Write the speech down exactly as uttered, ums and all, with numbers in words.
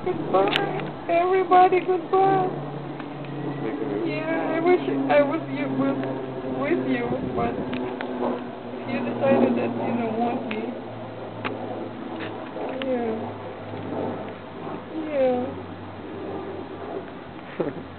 Goodbye. Everybody, goodbye. Yeah, I wish I was you, was with you, but if you decided that you don't want me, yeah. Yeah.